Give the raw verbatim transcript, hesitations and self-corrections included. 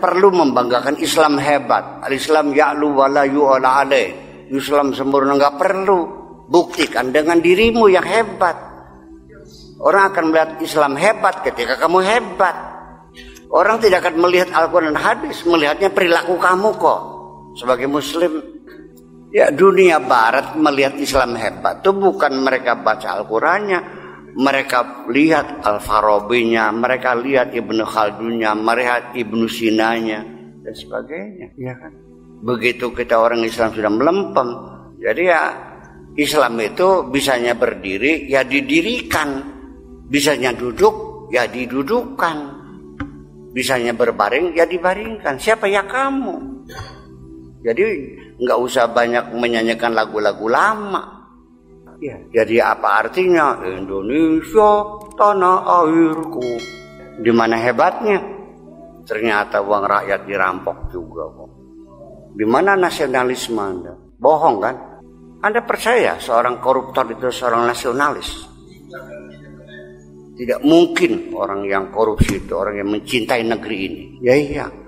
perlu membanggakan Islam hebat. Al-Islam ya'lu wa la yu'ala alaih. Islam sempurna, nggak perlu. Buktikan dengan dirimu yang hebat. Orang akan melihat Islam hebat ketika kamu hebat. Orang tidak akan melihat Al-Quran dan hadis, melihatnya perilaku kamu kok. Sebagai muslim, ya dunia barat melihat Islam hebat itu bukan mereka baca Al-Qurannya, mereka lihat Al-Farabinya, mereka lihat Ibnu Khaldunnya, mereka Ibnu Sinanya dan sebagainya, ya kan? Begitu kita orang Islam sudah melempem, jadi ya Islam itu bisanya berdiri, ya didirikan, bisanya duduk, ya didudukkan, bisanya berbaring, ya dibaringkan. Siapa ya kamu? Jadi nggak usah banyak menyanyikan lagu-lagu lama. Ya, jadi apa artinya Indonesia tanah airku? Di mana hebatnya? Ternyata uang rakyat dirampok juga kok. Di mana nasionalisme Anda? Bohong kan? Anda percaya seorang koruptor itu seorang nasionalis? Tidak mungkin orang yang korupsi itu orang yang mencintai negeri ini. Ya iya.